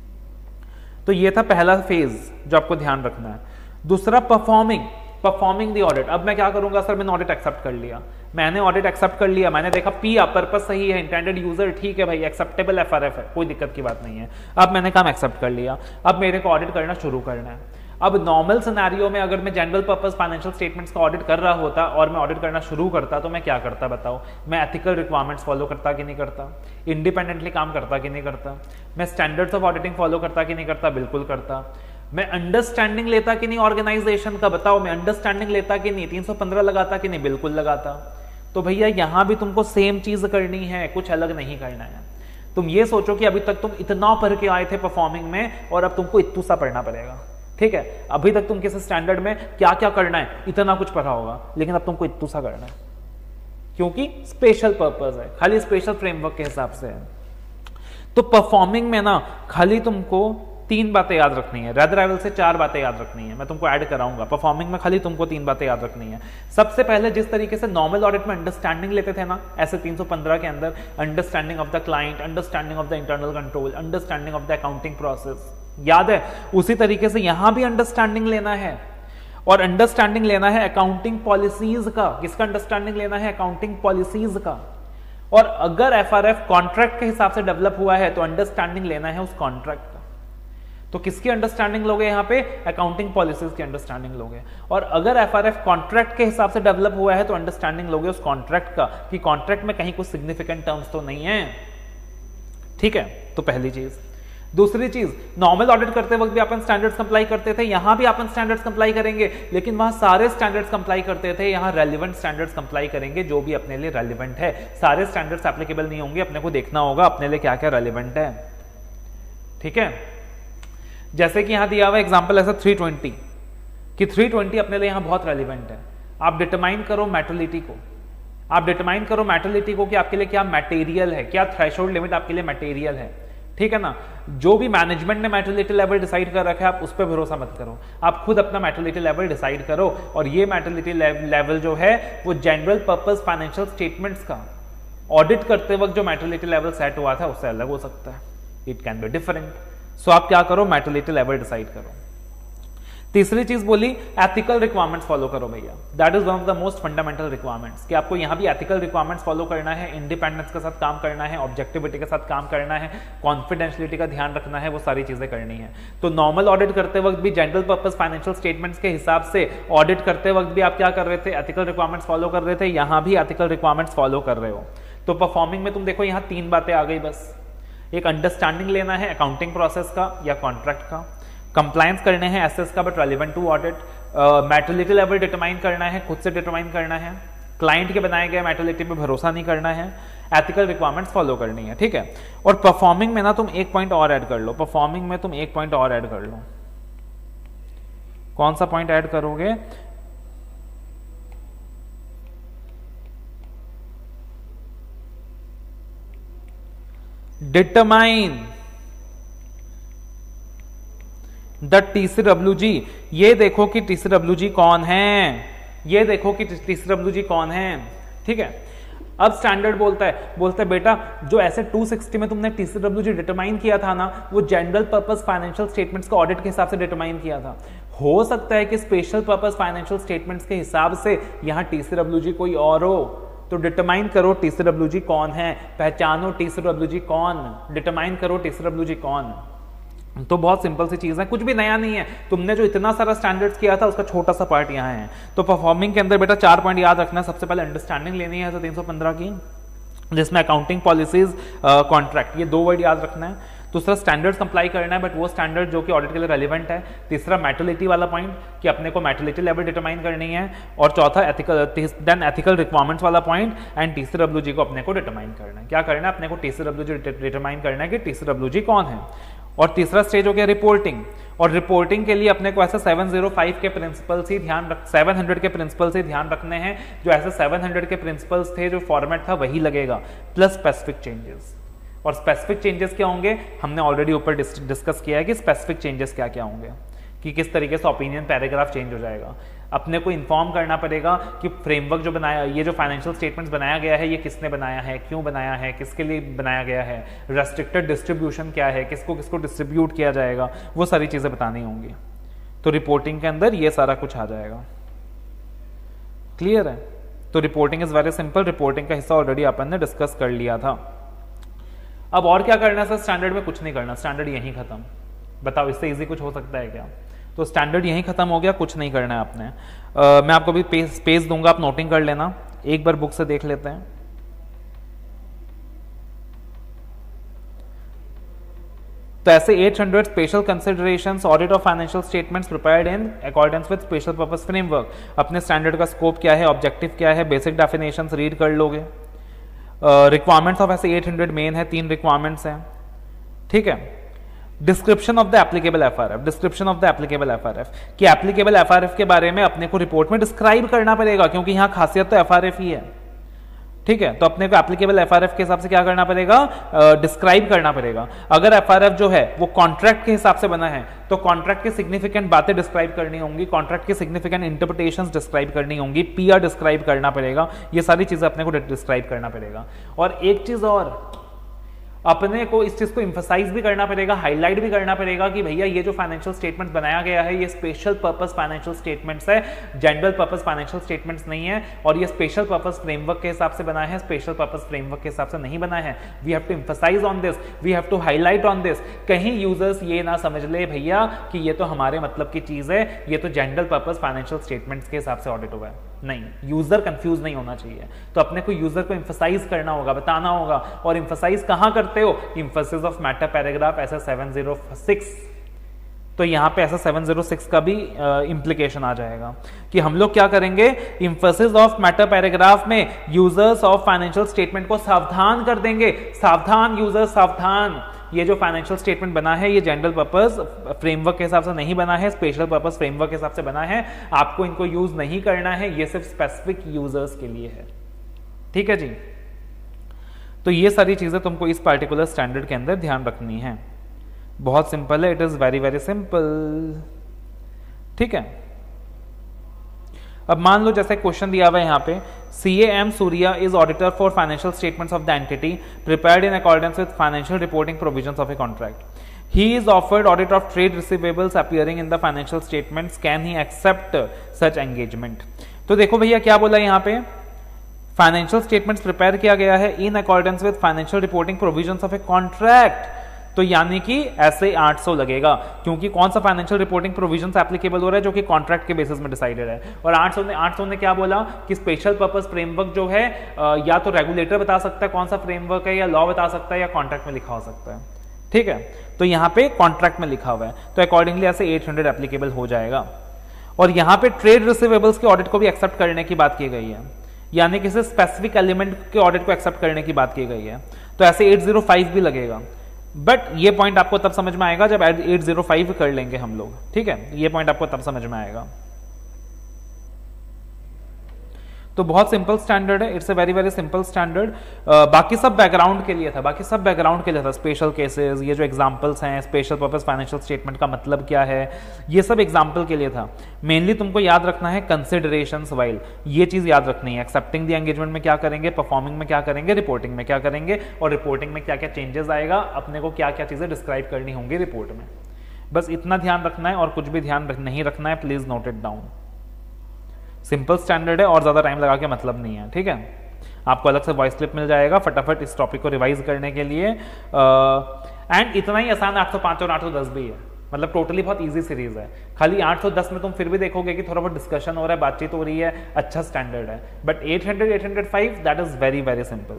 तो ये था पहला फेज जो आपको ध्यान रखना है। दूसरा परफॉर्मिंग, परफॉर्मिंग द ऑडिट। अब मैं क्या करूंगा सर, मैंने ऑडिट एक्सेप्ट कर लिया, मैंने ऑडिट एक्सेप्ट कर लिया, मैंने देखा पी पर्पस सही है, इंटेंडेड यूजर ठीक है भाई, एक्सेप्टेबल एफ आर एफ है, कोई दिक्कत की बात नहीं है। अब मैंने काम एक्सेप्ट कर लिया, अब मेरे को ऑडिट करना शुरू करना है। अब नॉर्मल सिनेरियो में अगर मैं जनरल पर्पस फाइनेंशियल स्टेटमेंट्स का ऑडिट कर रहा होता और मैं ऑडिट करना शुरू करता, तो मैं क्या करता बताओ? मैं एथिकल रिक्वायरमेंट्स फॉलो करता कि नहीं करता, इंडिपेंडेंटली काम करता कि नहीं करता, मैं स्टैंडर्ड्स ऑफ ऑडिटिंग फॉलो करता कि नहीं करता, बिल्कुल करता। मैं अंडरस्टैंडिंग लेता कि नहीं ऑर्गेनाइजेशन का, बताओ मैं अंडरस्टैंडिंग लेता कि नहीं, तीन सौ पंद्रह लगाता कि नहीं, बिल्कुल लगाता। तो भैया यहां भी तुमको सेम चीज करनी है, कुछ अलग नहीं करना है। तुम ये सोचो कि अभी तक तुम इतना पढ़ के आए थे परफॉर्मिंग में और अब तुमको इतना सा पढ़ना पड़ेगा, ठीक है। अभी तक तुम किसी स्टैंडर्ड में क्या क्या करना है इतना कुछ पढ़ा होगा, लेकिन अब तुमको इतना सा करना है, क्योंकि स्पेशल पर्पस है, खाली स्पेशल फ्रेमवर्क के हिसाब से है। तो परफॉर्मिंग में ना खाली तुमको तीन बातें याद रखनी है, रेड राइवल से चार बातें याद रखनी है, मैं तुमको ऐड कराऊंगा। परफॉर्मिंग में खाली तुमको तीन बातें याद रखनी है। सबसे पहले जिस तरीके से नॉर्मल ऑडिट में अंडरस्टैंडिंग लेते थे ना, ऐसे तीन सौ पंद्रह के अंदर understanding of the client, understanding of the internal control, understanding of the accounting process, याद है? उसी तरीके से यहां भी अंडरस्टैंडिंग लेना है, और अंडरस्टैंडिंग लेना है अकाउंटिंग पॉलिसीज का। किसका अंडरस्टैंडिंग लेना है? अकाउंटिंग पॉलिसीज का। और अगर एफ आर एफ कॉन्ट्रैक्ट के हिसाब से डेवलप हुआ है तो अंडरस्टैंडिंग लेना है उस कॉन्ट्रैक्ट का। तो किसकी अंडरस्टैंडिंग लोगे यहां पे? अकाउंटिंग पॉलिसीज की अंडरस्टैंडिंग लोगे। और अगर एफ आर एफ कॉन्ट्रैक्ट के हिसाब से डेवलप हुआ है तो अंडरस्टैंडिंग लोगे उस कॉन्ट्रैक्ट का, कि कॉन्ट्रैक्ट में कहीं कुछ सिग्निफिकेंट टर्म्स तो नहीं है, ठीक है। तो पहली चीज। दूसरी चीज, नॉर्मल ऑडिट करते वक्त भी अपन स्टैंडर्ड्स कंप्लाई करते थे, यहां भी अपन स्टैंडर्ड्स कंप्लाई करेंगे, लेकिन वहां सारे स्टैंडर्ड्स कंप्लाई करते थे, यहां रेलिवेंट स्टैंडर्ड्स कंप्लाई करेंगे जो भी अपने लिए रेलिवेंट है। सारे स्टैंडर्ड्स एप्लीकेबल नहीं होंगे, अपने को देखना होगा अपने लिए क्या क्या रेलिवेंट है, ठीक है। जैसे कि यहां दिया हुआ एग्जांपल ऐसा थ्री ट्वेंटी, कि थ्री ट्वेंटी अपने लिए यहां बहुत रेलिवेंट है। आप डिटरमाइन करो मैटरलिटी को, आप डिटरमाइन करो मैटरलिटी को कि आपके लिए क्या मटेरियल है, क्या थ्रेशोल्ड लिमिट आपके लिए मटेरियल है। ठीक है ना। जो भी मैनेजमेंट ने मैटरलिटी लेवल डिसाइड कर रखा है आप उस पर भरोसा मत करो, आप खुद अपना मैटरलिटी लेवल डिसाइड करो। और ये मैटरलिटी लेवल जो है वो जनरल पर्पस फाइनेंशियल स्टेटमेंट्स का ऑडिट करते वक्त जो मैटरलिटी लेवल सेट हुआ था उससे अलग हो सकता है, it can be different. So आप क्या करो, मैटरलिटी लेवल डिसाइड करो। तीसरी चीज बोली एथिकल रिक्वायरमेंट्स फॉलो करो भैया, that is one of the most fundamental requirements कि आपको यहां भी एथिकल रिक्वायरमेंट्स फॉलो करना है, इंडिपेंडेंस के साथ काम करना है, ऑब्जेक्टिविटी के साथ काम करना है, कॉन्फिडेंशियलिटी का ध्यान रखना है, वो सारी चीजें करनी है। तो नॉर्मल ऑडिट करते वक्त भी जनरल पर्पस फाइनेंशियल स्टेटमेंट्स के हिसाब से ऑडिट करते वक्त भी आप क्या कर रहे थे, एथिकल रिक्वायरमेंट्स फॉलो कर रहे थे, यहां भी एथिकल रिक्वायरमेंट्स फॉलो कर रहे हो। तो परफॉर्मिंग में तुम देखो यहां तीन बातें आ गई बस, एक अंडरस्टैंडिंग लेना है अकाउंटिंग प्रोसेस का या कॉन्ट्रैक्ट का, कंप्लायंस करने हैं एसेस का but relevant to audit, materiality level determine करना है, खुद से डिटरमाइन करना है, क्लाइंट के बनाए गए मैटरलिटी पे भरोसा नहीं करना है, एथिकल रिक्वायरमेंट्स फॉलो करनी है, ठीक है। और परफॉर्मिंग में ना तुम एक पॉइंट और ऐड कर लो, परफॉर्मिंग में तुम एक पॉइंट और ऐड कर लो। कौन सा पॉइंट ऐड करोगे, डिटरमाइन द टीसीडब्ल्यूजी। ये देखो कि टीसीडब्ल्यूजी कौन है, ये देखो कि टीसीडब्ल्यूजी कौन है, ठीक है। अब स्टैंडर्ड बोलता है बोलता है बेटा जो ऐसे टू सिक्सटी में तुमने टीसीडब्ल्यूजी डिटरमाइन किया था ना, वो जनरल पर्पस फाइनेंशियल स्टेटमेंट्स का ऑडिट के हिसाब से डिटरमाइन किया था। हो सकता है कि स्पेशल पर्पस फाइनेंशियल स्टेटमेंट्स के हिसाब से यहां टीसीडब्ल्यूजी कोई और हो, तो डिटरमाइन करो टीसीडब्ल्यूजी कौन है, पहचानो टीसीडब्ल्यूजी कौन, डिटरमाइन करो टीसीडब्ल्यूजी कौन। तो बहुत सिंपल सी चीज है, कुछ भी नया नहीं है, तुमने जो इतना सारा स्टैंडर्ड्स किया था उसका छोटा सा पार्ट यहाँ है। तो परफॉर्मिंग के अंदर बेटा चार पॉइंट याद रखना है। सबसे पहले अंडरस्टैंडिंग लेनी है तो तीन सौ पंद्रह की, जिसमें अकाउंटिंग पॉलिसीज कॉन्ट्रैक्ट, ये दो वर्ड याद रखना है। दूसरा स्टैंडर्ड्स कंप्लाई करना है बट वो स्टैंडर्ड जो कि ऑडिट के लिए रेलिवेंट है। तीसरा मैटरलिटी वाला पॉइंट कि अपने को मैटरलिटी लेवल डिटरमाइन करनी है। और चौथा एथिकल, देन एथिकल रिक्वायरमेंट्स वाला पॉइंट एंड टीसीडब्ल्यूजी को अपने को डिटरमाइन करना है। क्या करना है, अपने को टीसीडब्ल्यूजी डिटरमाइन करना है कि टीसीडब्ल्यूजी कौन है। और तीसरा स्टेज हो गया रिपोर्टिंग, और रिपोर्टिंग के लिए अपने को ऐसे सात सौ पाँच के प्रिंसिपल्स ही ध्यान रख सात सौ के प्रिंसिपल्स ही ध्यान रखने हैं, जो ऐसे सात सौ के प्रिंसिपल्स थे, जो फॉर्मेट था वही लगेगा, प्लस स्पेसिफिक चेंजेस। और स्पेसिफिक चेंजेस क्या होंगे, हमने ऑलरेडी ऊपर डिस्कस किया है कि स्पेसिफिक चेंजेस क्या क्या होंगे, कि किस तरीके से ओपिनियन पैराग्राफ चेंज हो जाएगा। अपने को इन्फॉर्म करना पड़ेगा कि फ्रेमवर्क जो बनाया, ये जो फाइनेंशियल स्टेटमेंट्स बनाया गया है, ये किसने बनाया है, क्यों बनाया है, किसके लिए बनाया गया है, रेस्ट्रिक्टेड डिस्ट्रीब्यूशन क्या है, किसको किसको डिस्ट्रीब्यूट किया जाएगा, वो सारी चीजें बतानी होंगी। तो रिपोर्टिंग के अंदर ये सारा कुछ आ जाएगा। क्लियर है। तो reporting is very simple, reporting का हिस्सा ऑलरेडी अपन ने डिस्कस कर लिया था। अब और क्या करना है सर, स्टैंडर्ड में कुछ नहीं करना, स्टैंडर्ड यहीं खत्म। बताओ इससे इजी कुछ हो सकता है क्या। तो स्टैंडर्ड यहीं खत्म हो गया, कुछ नहीं करना है आपने। uh, मैं आपको भी पेज पेज दूंगा, आप नोटिंग कर लेना, एक बार बुक से देख लेते हैं। तो ऐसे आठ सौ special considerations audit of financial statements prepared in accordance with special purpose framework. अपने स्टैंडर्ड का स्कोप क्या है, ऑब्जेक्टिव क्या है, बेसिक डेफिनेशंस रीड कर लोगे। रिक्वायरमेंट्स ऑफ ऐसे आठ सौ मेन है, तीन रिक्वायरमेंट्स हैं, ठीक है। Description of the applicable FRF, description of the applicable FRF कि एप्लीकेबल एफआरएफ के बारे में अपने को रिपोर्ट में डिस्क्राइब करना पड़ेगा, क्योंकि यहां खासियत तो एफआरएफ ही है, ठीक है। तो अपने को एप्लीकेबल एफआरएफ के हिसाब से क्या करना पड़ेगा, डिस्क्राइब uh, करना पड़ेगा। अगर एफआरएफ जो है वो कॉन्ट्रैक्ट के हिसाब से बना है तो कॉन्ट्रैक्ट की सिग्निफिकेंट बातें डिस्क्राइब करनी होंगी, कॉन्ट्रैक्ट की सिग्निफिकेंट इंटरप्रिटेशंस डिस्क्राइब करनी होंगी, पीआर डिस्क्राइब करना पड़ेगा, ये सारी चीजें अपने को डिस्क्राइब करना पड़ेगा। और एक चीज और, अपने को इस चीज को इंफसाइज भी करना पड़ेगा, हाईलाइट भी करना पड़ेगा कि भैया ये जो फाइनेंशियल स्टेटमेंट बनाया गया है ये स्पेशल पर्पस फाइनेंशियल स्टेटमेंट्स है, जनरल पर्पस फाइनेंशियल स्टेटमेंट्स नहीं है। और ये स्पेशल पर्पस फ्रेमवर्क के हिसाब से बना है, स्पेशल पर्पस फ्रेमवर्क के हिसाब से नहीं बना है। We have to emphasize on this, we have to highlight on this. कहीं यूजर्स ये ना समझ ले भैया कि ये तो हमारे मतलब की चीज है, ये तो जनरल पर्पस फाइनेंशियल स्टेटमेंट्स के हिसाब से ऑडिट हुआ है। नहीं, यूजर कंफ्यूज नहीं होना चाहिए। तो अपने को यूजर को इंफसाइज करना होगा, बताना होगा। और इंफसाइज कहां करते हो, इंफसिस ऑफ मैटर पैराग्राफ ऐसा सेवन जीरो सिक्स। तो यहां पे ऐसा सेवन जीरो सिक्स का भी इंप्लीकेशन आ जाएगा कि हम लोग क्या करेंगे, इंफसिस ऑफ मैटर पैराग्राफ में यूजर्स ऑफ फाइनेंशियल स्टेटमेंट को सावधान कर देंगे। सावधान यूजर, सावधान। ये जो फाइनेंशियल स्टेटमेंट बना है ये जनरल पर्पस फ्रेमवर्क के हिसाब से नहीं बना है, स्पेशल पर्पस फ्रेमवर्क के हिसाब से बना है। आपको इनको यूज नहीं करना है, ये सिर्फ स्पेसिफिक यूजर्स के लिए है, ठीक है जी। तो ये सारी चीज़ें तुमको इस पर्टिकुलर स्टैंडर्ड के अंदर ध्यान रखनी है। बहुत सिंपल है, it is very very simple. ठीक है, अब मान लो जैसे क्वेश्चन दिया हुआ है यहाँ पे, C M Surya is auditor for financial statements of the entity prepared in accordance with financial reporting provisions of a contract. He is offered audit of trade receivables appearing in the financial statements, can he accept such engagement. तो देखो भैया क्या बोला यहाँ पे, financial statements prepare किया गया है in accordance with financial reporting provisions of a contract, तो यानी कि ऐसे आठ सौ लगेगा, क्योंकि कौन सा फाइनेंशियल रिपोर्टिंग प्रोविजंस एप्लीकेबल हो रहा है, जो कि कॉन्ट्रैक्ट के बेसिस में डिसाइडेड है। और आठ सौ ने आठ सौ ने क्या बोला कि स्पेशल पर्पस फ्रेमवर्क जो है या तो रेगुलेटर बता सकता है कौन सा फ्रेमवर्क है, या लॉ बता सकता है, या कॉन्ट्रैक्ट में लिखा हो सकता है। ठीक है, तो यहाँ पे कॉन्ट्रैक्ट में लिखा हुआ है, तो अकॉर्डिंगली ऐसे आठ सौ एप्लीकेबल हो जाएगा। और यहाँ पे ट्रेड रिसीवेबल्स के ऑडिट को भी एक्सेप्ट करने की बात की गई है, यानी किसी स्पेसिफिक एलिमेंट के ऑडिट को एक्सेप्ट करने की बात की गई है, तो ऐसे आठ सौ पाँच भी लगेगा। बट ये पॉइंट आपको तब समझ में आएगा जब आठ सौ पाँच कर लेंगे हम लोग। ठीक है, ये पॉइंट आपको तब समझ में आएगा। तो बहुत सिंपल स्टैंडर्ड है, it's a very very simple standard. बाकी सब बैकग्राउंड के लिए था, बाकी सब बैकग्राउंड के लिए था। स्पेशल केसेस, ये जो एग्जांपल्स हैं, स्पेशल पर्पस फाइनेंशियल स्टेटमेंट का मतलब क्या है, ये सब एग्जांपल के लिए था। मेनली तुमको याद रखना है कंसिडरेशंस वाइल, ये चीज याद रखनी है। एक्सेप्टिंग द एंगेजमेंट में क्या करेंगे, परफॉर्मिंग में क्या करेंगे, रिपोर्टिंग में क्या करेंगे, और रिपोर्टिंग में क्या क्या चेंजेस आएगा, अपने को क्या क्या चीजें डिस्क्राइब करनी होंगी रिपोर्ट में। बस इतना ध्यान रखना है और कुछ भी ध्यान नहीं रखना है, please note it down. Simple standard है और ज्यादा टाइम लगा के मतलब नहीं है। ठीक है, आपको अलग से वॉइस क्लिप मिल जाएगा फटाफट इस टॉपिक को रिवाइज करने के लिए। एंड इतना ही आसान आठ सौ पाँच और आठ सौ दस भी है, मतलब टोटली बहुत इजी सीरीज है। खाली आठ सौ दस में तुम फिर भी देखोगे कि थोड़ा बहुत डिस्कशन हो रहा है, बातचीत हो रही है, अच्छा स्टैंडर्ड है। बट आठ सौ, आठ सौ पाँच that is very very simple.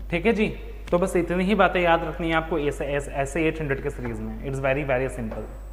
ठीक है जी। तो बस इतनी ही बातें याद रखनी है आपको ऐसे ऐसे एट हंड्रेड के सीरीज में। It's very very simple.